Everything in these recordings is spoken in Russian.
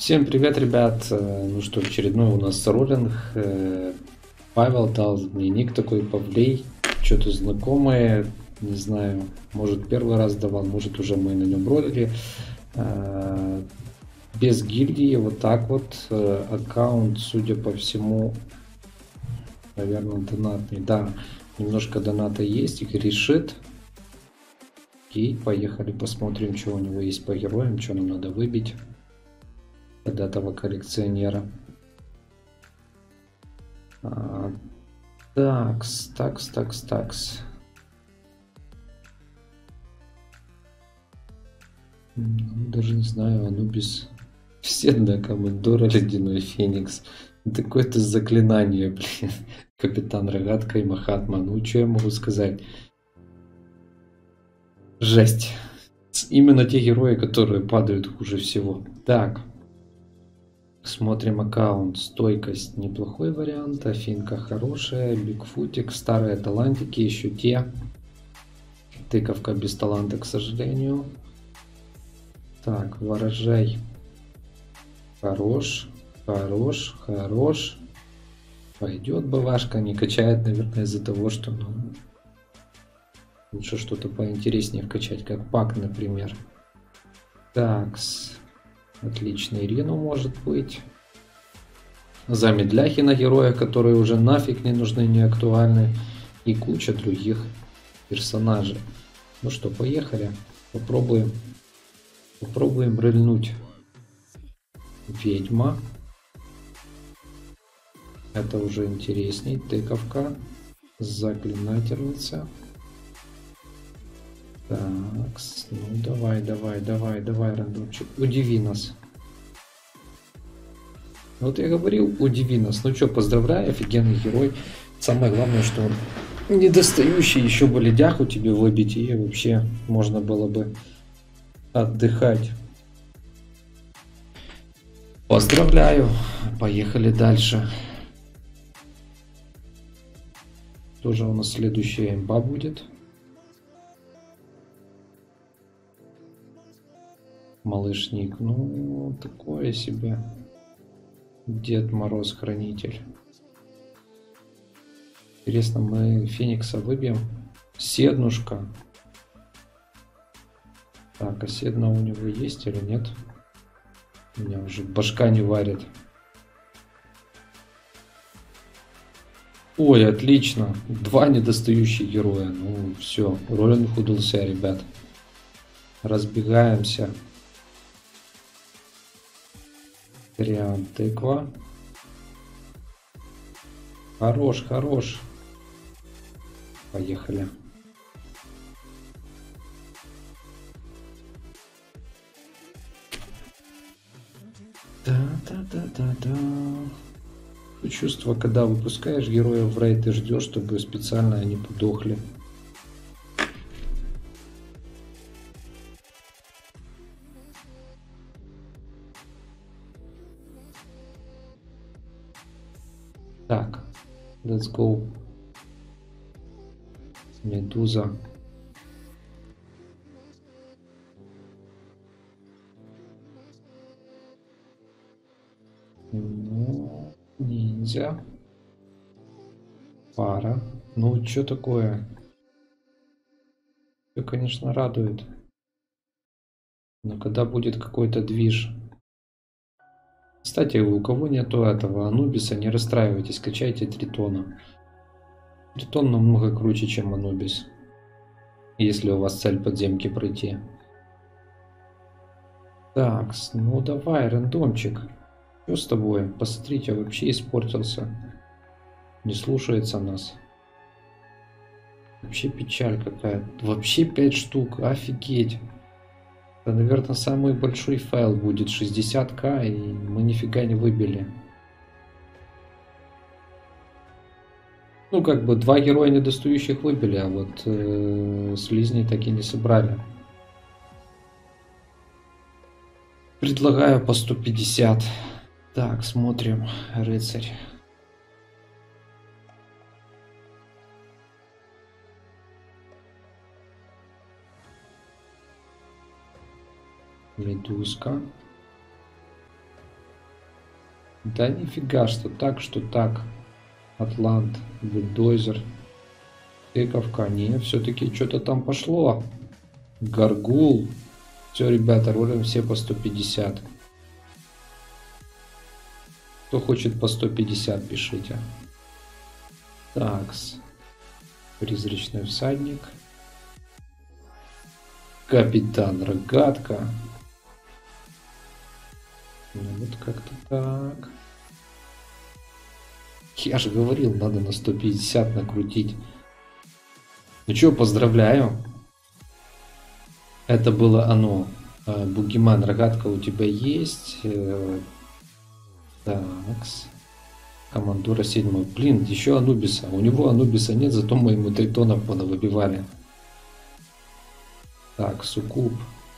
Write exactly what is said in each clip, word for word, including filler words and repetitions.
Всем привет, ребят! Э, Ну что, очередной у нас роллинг. Э, Павел дал мне ник такой, Павлей. Что-то знакомое, не знаю, может первый раз давал, может уже мы на нем ролили. Э, Без гильдии, вот так вот. Э, Аккаунт, судя по всему, наверное, донатный. Да, немножко доната есть, и решит. Окей, поехали, посмотрим, что у него есть по героям, что нам надо выбить от этого коллекционера. А, Такс, такс, такс, такс. Ну, даже не знаю, Анубис. Все Командора, Ледяной Феникс. Это какое-то заклинание, блин. Капитан Рогатка и Махатма. Ну, что я могу сказать? Жесть. Именно те герои, которые падают хуже всего. Так. Смотрим аккаунт. Стойкость неплохой вариант. Афинка хорошая. Бигфутик. Старые талантики еще те. Тыковка без таланта, к сожалению. Так, ворожай. Хорош. Хорош. Хорош. Пойдет бывашка. Не качает, наверное, из-за того, что ну, лучше что-то поинтереснее вкачать, как пак, например. Такс. Отлично, Ирину может быть. Замедляхи на героях, которые уже нафиг не нужны, не актуальны. И куча других персонажей. Ну что, поехали. Попробуем. Попробуем рыльнуть. Ведьма. Это уже интересней. Тыковка. Заклинательница. Так, ну давай, давай, давай, давай, рандомчик. Удиви нас. Вот я говорил, удиви нас. Ну что, поздравляю, офигенный герой. Самое главное, что он недостающий. Еще бы ледяху тебе выбить, и вообще можно было бы отдыхать. Поздравляю. Поехали дальше. Тоже у нас следующая имба будет. Малышник. Ну, такое себе. Дед Мороз Хранитель. Интересно, мы Феникса выбьем. Седнушка. Так, а седна у него есть или нет? У меня уже башка не варит. Ой, отлично. Два недостающих героя. Ну, все. Роллинг удался, ребят. Разбегаемся. Вариант тыква. Хорош, хорош. Поехали. Да-да-да-да-да. Чувство, когда выпускаешь героев в рейд, ты ждешь, чтобы специально они подохли. Так, let's go. Медуза. Ну, ниндзя. Пара. Ну, что такое? Все, конечно, радует. Но когда будет какой-то движ? Кстати, у кого нету этого Анубиса, не расстраивайтесь, качайте Тритона. Тритон намного круче, чем Анубис. Если у вас цель подземки пройти. Так, ну давай, рандомчик. Что с тобой? Посмотрите, вообще испортился. Не слушается нас. Вообще печаль какая. Вообще пять штук, офигеть. Это, наверное, самый большой файл будет шестьдесят ка, и мы нифига не выбили. Ну, как бы два героя недостающих выбили, а вот э, слизней так и не собрали. Предлагаю по сто пятьдесят. Так, смотрим. Рыцарь. Медузка. Да нифига, что так, что так. Атлант, бульдозер, тыковка. Не, все-таки что-то там пошло. Гаргул. Все, ребята, ролим все по сто пятьдесят. Кто хочет по сто пятьдесят, пишите. Такс. Призрачный всадник. Капитан Рогатка. Ну вот как-то так. Я же говорил, надо на сто пятьдесят накрутить. Ну что, поздравляю. Это было оно. Бугиман, Рогатка у тебя есть. Такс. Командора седьмой. Блин, еще Анубиса. У него Анубиса нет, зато мы ему тритонов понавыбивали. Так, Суккуб.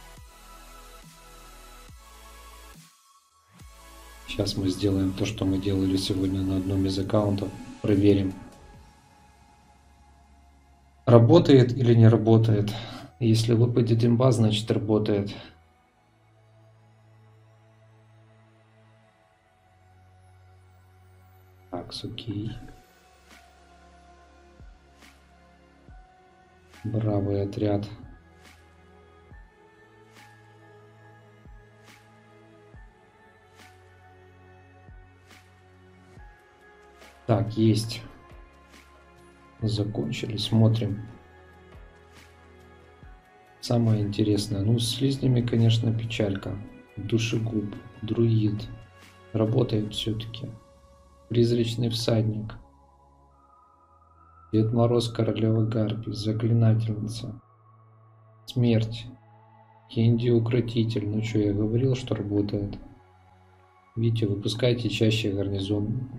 Сейчас мы сделаем то, что мы делали сегодня на одном из аккаунтов. Проверим. Работает или не работает. Если выпадет имба, значит работает. Так, окей. Бравый отряд. Так, есть. Закончили, смотрим. Самое интересное. Ну, с слизнями, конечно, печалька. Душегуб, друид. Работает все-таки. Призрачный всадник. Дед Мороз, Королева Гарпий. Заклинательница. Смерть. Кенди Укротитель. Ну что, я говорил, что работает. Видите, выпускайте чаще гарнизон.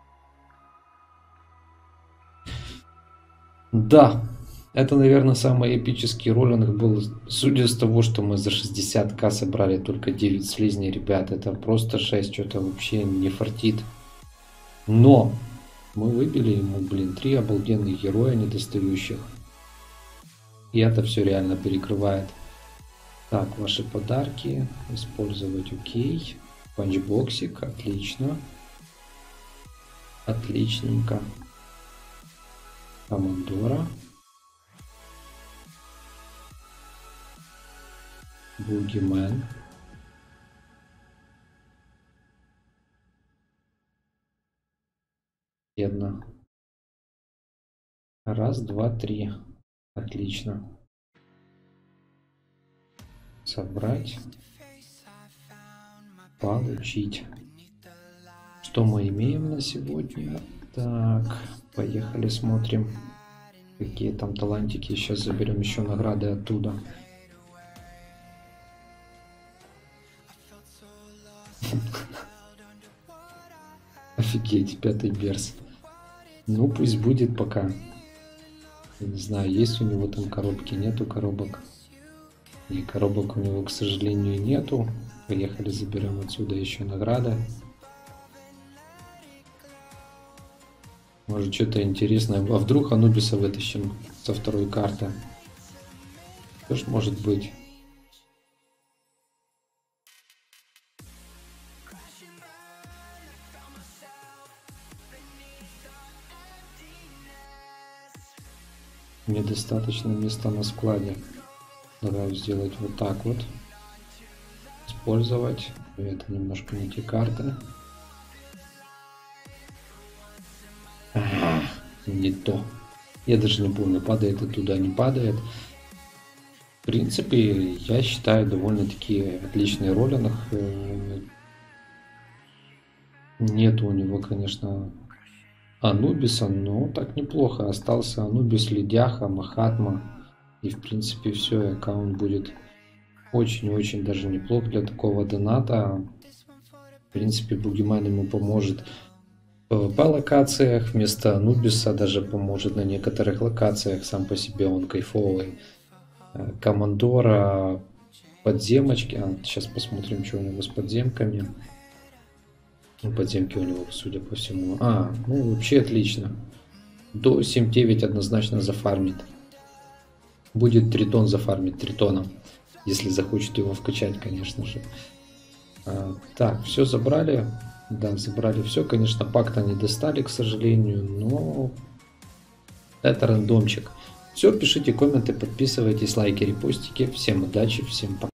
Да, это, наверное, самый эпический роллинг был. Судя с того, что мы за шестьдесят тысяч собрали только девять слизней, ребят, это просто шесть, что-то вообще не фартит. Но мы выбили ему, блин, три обалденных героя недостающих. И это все реально перекрывает. Так, ваши подарки. Использовать, окей. Панчбоксик, отлично. Отличненько. Командора. Бугимен. Одна. Раз, два, три. Отлично. Собрать. Получить. Что мы имеем на сегодня? Так, поехали, смотрим, какие там талантики. Сейчас заберем еще награды оттуда. Офигеть, пятый берс. Ну, пусть будет пока. Я не знаю, есть у него там коробки, нету коробок. И коробок у него, к сожалению, нету. Поехали, заберем отсюда еще награды. Может, что-то интересное. А вдруг Анубиса вытащим со второй карты? Что ж может быть? Недостаточно места на складе. Давай сделать вот так вот. Использовать. Это немножко не те карты. А, не то. Я даже не помню, падает и туда, не падает. В принципе, я считаю, довольно-таки отличный роллинг. Нет у него, конечно, Анубиса, но так неплохо. Остался Анубис, Ледяха, Махатма. И в принципе все, аккаунт будет очень-очень даже неплох для такого доната. В принципе, Бугиман ему поможет в пэ вэ локациях, вместо Анубиса даже поможет на некоторых локациях. Сам по себе он кайфовый. Командора, подземочки. А, сейчас посмотрим, что у него с подземками. Подземки у него, судя по всему. А, ну вообще отлично. До семь девять однозначно зафармит. Будет тритон зафармить тритоном. Если захочет его вкачать, конечно же. А, так, все забрали. Да, забрали все. Конечно, пакта не достали, к сожалению, но это рандомчик. Все, пишите комменты, подписывайтесь, лайки, репостики. Всем удачи, всем пока.